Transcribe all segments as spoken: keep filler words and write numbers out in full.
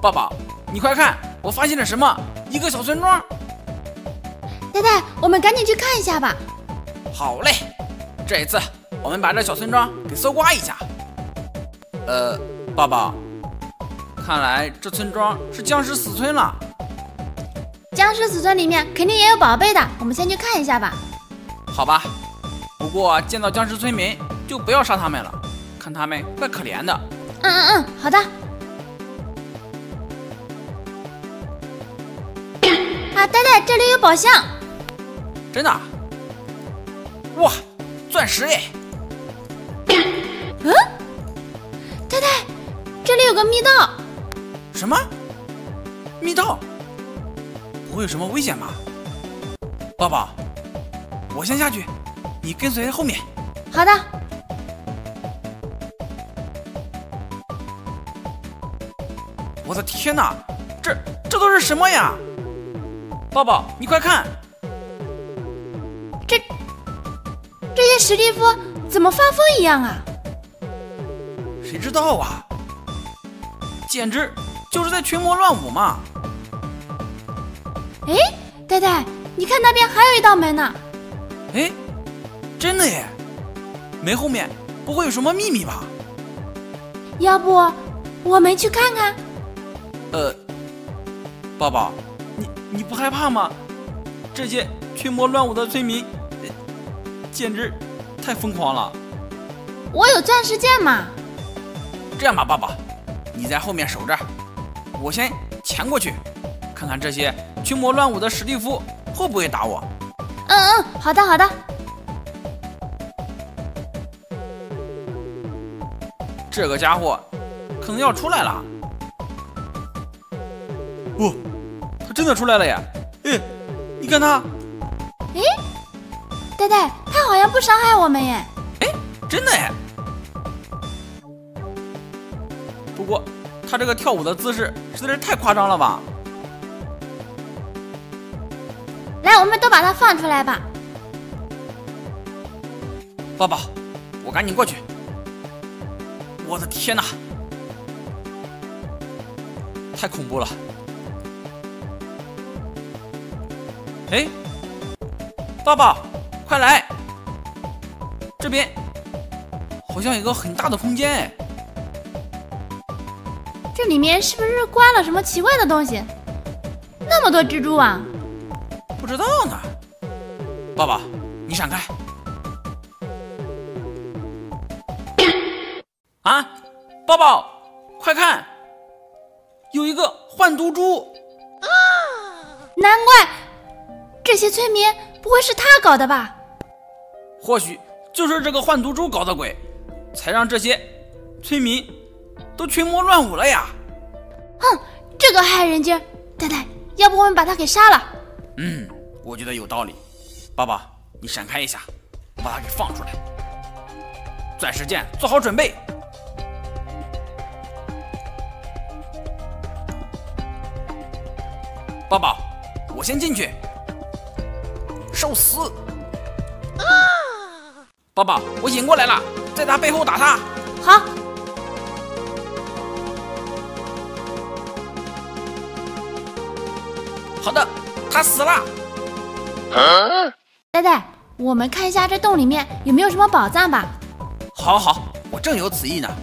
爸爸，你快看，我发现了什么？一个小村庄。 呆呆，我们赶紧去看一下吧。 好嘞，这一次我们把这小村庄给搜刮一下。呃，爸爸，看来这村庄是僵尸死村了。 僵尸死村里面肯定也有宝贝的，我们先去看一下吧。 好吧，不过见到僵尸村民就不要杀他们了，看他们怪可怜的。 嗯嗯嗯，好的。啊，呆呆，这里有宝箱。 真的？哇，钻石哎！ 嗯，呆呆，这里有个密道。 什么？密道？不会有什么危险吧？爸爸，我先下去，你跟随后面。 好的。 我的天哪，这这都是什么呀？爸爸，你快看， 这这些史蒂夫怎么发疯一样啊？ 谁知道啊？简直就是在群魔乱舞嘛！ 哎，呆呆，你看那边还有一道门呢。 哎，真的耶！门后面不会有什么秘密吧？ 要不我们去看看？ 呃，爸爸，你你不害怕吗？这些群魔乱舞的村民，呃、简直太疯狂了。 我有钻石剑嘛。 这样吧，爸爸，你在后面守着，我先潜过去，看看这些群魔乱舞的史蒂夫会不会打我。 嗯嗯，好的好的。 这个家伙可能要出来了。不，他真的出来了呀！哎，你看他。 哎，呆呆，他好像不伤害我们耶。 哎，真的耶！不过他这个跳舞的姿势实在是太夸张了吧？ 来，我们都把它放出来吧。 爸爸，我赶紧过去。我的天哪，太恐怖了！哎，爸爸，快来！这边好像有个很大的空间哎。 这里面是不是关了什么奇怪的东西？那么多蜘蛛网。 不知道呢。爸爸，你闪开！啊，爸爸，快看，有一个幻毒株！ 难怪这些村民不会是他搞的吧？ 或许就是这个幻毒株搞的鬼，才让这些村民都群魔乱舞了呀！ 哼，这个害人精！呆呆，要不我们把他给杀了？ 嗯，我觉得有道理。爸爸，你闪开一下，我把他给放出来。钻石剑做好准备。爸爸，我先进去。受死！啊！爸爸，我引过来了，在他背后打他。 好。 好的，他死了。 啊、呆呆，我们看一下这洞里面有没有什么宝藏吧。 好好，我正有此意呢。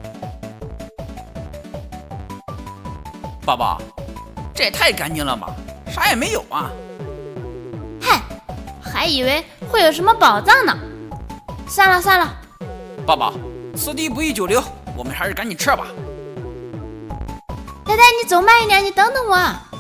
爸爸，这也太干净了吧，啥也没有啊。 嗨，还以为会有什么宝藏呢。算了算了。 爸爸，此地不宜久留，我们还是赶紧撤吧。 呆呆，你走慢一点，你等等我。